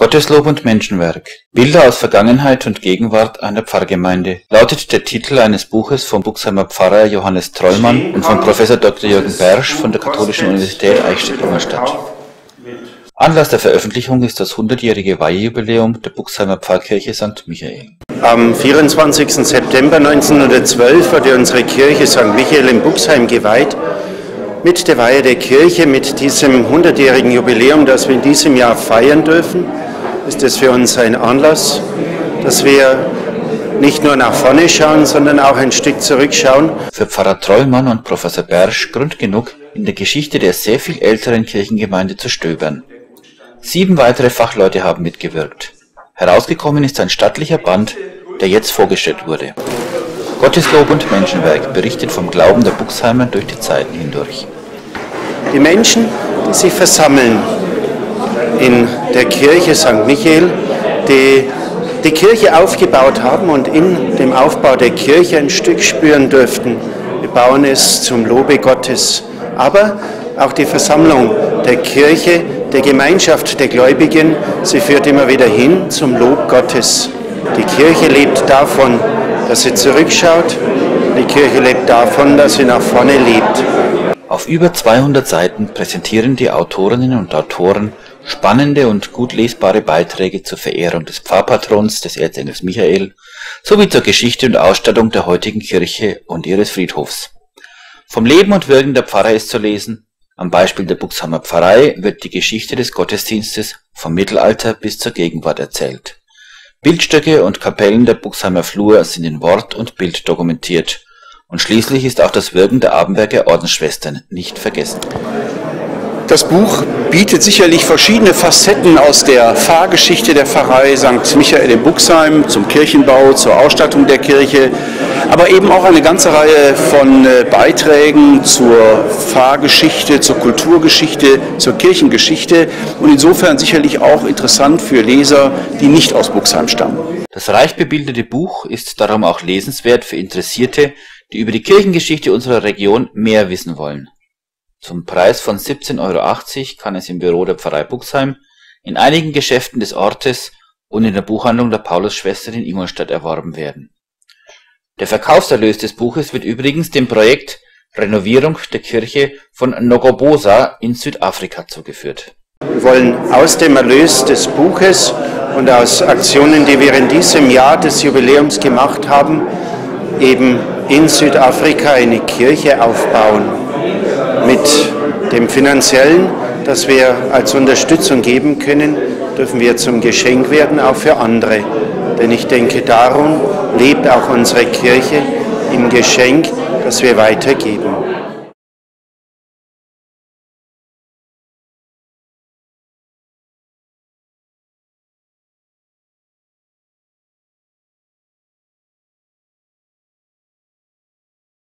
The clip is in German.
Gotteslob und Menschenwerk. Bilder aus Vergangenheit und Gegenwart einer Pfarrgemeinde lautet der Titel eines Buches vom Buxheimer Pfarrer Johannes Trollmann und von Professor Dr. Jürgen Bersch von der Katholischen Universität Eichstätt-Ingolstadt. Anlass der Veröffentlichung ist das 100-jährige Weihejubiläum der Buxheimer Pfarrkirche St. Michael. Am 24. September 1912 wurde unsere Kirche St. Michael in Buxheim geweiht. Mit der Weihe der Kirche, mit diesem 100-jährigen Jubiläum, das wir in diesem Jahr feiern dürfen, ist es für uns ein Anlass, dass wir nicht nur nach vorne schauen, sondern auch ein Stück zurückschauen. Für Pfarrer Trollmann und Professor Bersch Grund genug, in der Geschichte der sehr viel älteren Kirchengemeinde zu stöbern. 7 weitere Fachleute haben mitgewirkt. Herausgekommen ist ein stattlicher Band, der jetzt vorgestellt wurde. Gotteslob und Menschenwerk berichtet vom Glauben der Buxheimer durch die Zeiten hindurch. Die Menschen, die sich versammeln in der Kirche St. Michael, die die Kirche aufgebaut haben und in dem Aufbau der Kirche ein Stück spüren dürften. Wir bauen es zum Lobe Gottes. Aber auch die Versammlung der Kirche, der Gemeinschaft der Gläubigen, sie führt immer wieder hin zum Lob Gottes. Die Kirche lebt davon, dass sie zurückschaut. Die Kirche lebt davon, dass sie nach vorne lebt. Auf über 200 Seiten präsentieren die Autorinnen und Autoren spannende und gut lesbare Beiträge zur Verehrung des Pfarrpatrons des Erzengels Michael sowie zur Geschichte und Ausstattung der heutigen Kirche und ihres Friedhofs. Vom Leben und Wirken der Pfarrer ist zu lesen. Am Beispiel der Buxheimer Pfarrei wird die Geschichte des Gottesdienstes vom Mittelalter bis zur Gegenwart erzählt. Bildstöcke und Kapellen der Buxheimer Flur sind in Wort und Bild dokumentiert. Und schließlich ist auch das Wirken der Abenberger Ordensschwestern nicht vergessen. Das Buch bietet sicherlich verschiedene Facetten aus der Pfarrgeschichte der Pfarrei St. Michael in Buxheim, zum Kirchenbau, zur Ausstattung der Kirche, aber eben auch eine ganze Reihe von Beiträgen zur Pfarrgeschichte, zur Kulturgeschichte, zur Kirchengeschichte und insofern sicherlich auch interessant für Leser, die nicht aus Buxheim stammen. Das reich bebilderte Buch ist darum auch lesenswert für Interessierte, die über die Kirchengeschichte unserer Region mehr wissen wollen. Zum Preis von 17,80 € kann es im Büro der Pfarrei Buxheim, in einigen Geschäften des Ortes und in der Buchhandlung der Paulusschwestern in Ingolstadt erworben werden. Der Verkaufserlös des Buches wird übrigens dem Projekt Renovierung der Kirche von Nogobosa in Südafrika zugeführt. Wir wollen aus dem Erlös des Buches und aus Aktionen, die wir in diesem Jahr des Jubiläums gemacht haben, eben in Südafrika eine Kirche aufbauen. Mit dem Finanziellen, das wir als Unterstützung geben können, dürfen wir zum Geschenk werden, auch für andere. Denn ich denke, darum lebt auch unsere Kirche im Geschenk, das wir weitergeben.